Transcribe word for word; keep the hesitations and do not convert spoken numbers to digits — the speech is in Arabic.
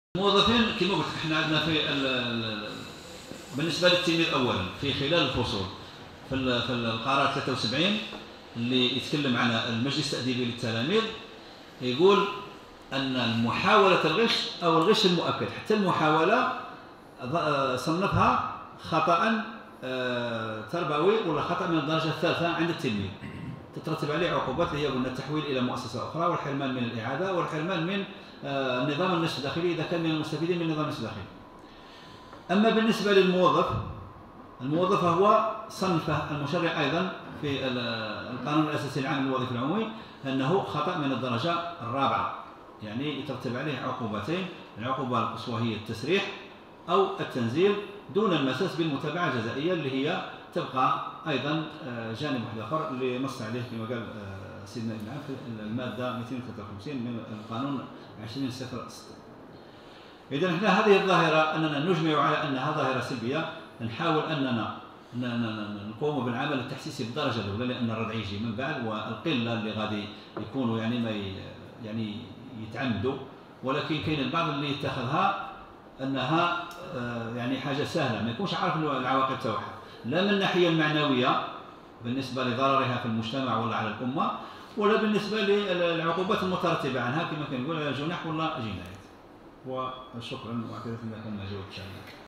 الموظفين كما قلت لك، احنا عندنا في ال ال بالنسبه للتلميذ اولا في خلال الفصول في في القرار ثلاثة وسبعين اللي يتكلم عن المجلس التأديبي للتلاميذ، يقول ان محاوله الغش او الغش المؤكد، حتى المحاوله صنفها خطأ تربوي ولا خطأ من الدرجه الثالثه عند التلميذ، تترتب عليه عقوبات اللي هي قلنا التحويل الى مؤسسه اخرى والحرمان من الاعاده والحرمان من النظام النصف الداخلي اذا كان من المستفيدين من النظام النصف الداخلي. اما بالنسبه للموظف، الموظف هو صنفه المشرع ايضا في القانون الاساسي العام للوظيفه العمومي انه خطأ من الدرجه الرابعه، يعني يترتب عليه عقوبتين، العقوبه القصوى هي التسريح او التنزيل دون المساس بالمتابعه الجزائيه اللي هي تبقى ايضا جانب واحد اخر اللي نص عليه كما قال سيدنا ابن عام في الماده مئتين وثلاثة وخمسين من القانون عشرين صفر ستة. اذا احنا هذه الظاهره اننا نجمع على انها ظاهره سلبيه، نحاول اننا نقوم بالعمل التحسيسي بالدرجه الاولى لان الردع يجي من بعد، والقله اللي غادي يكونوا يعني ما يعني يتعمدوا، ولكن كاين البعض اللي يتخذها انها يعني حاجه سهله ما يكونش عارف العواقب تاعها، لا من الناحيه المعنويه بالنسبه لضررها في المجتمع ولا على الامه، ولا بالنسبه للعقوبات المترتبه عنها كما كنقول جناح ولا جنايات. وشكرا واعتذر اذا كان ما جاوبتش عليك.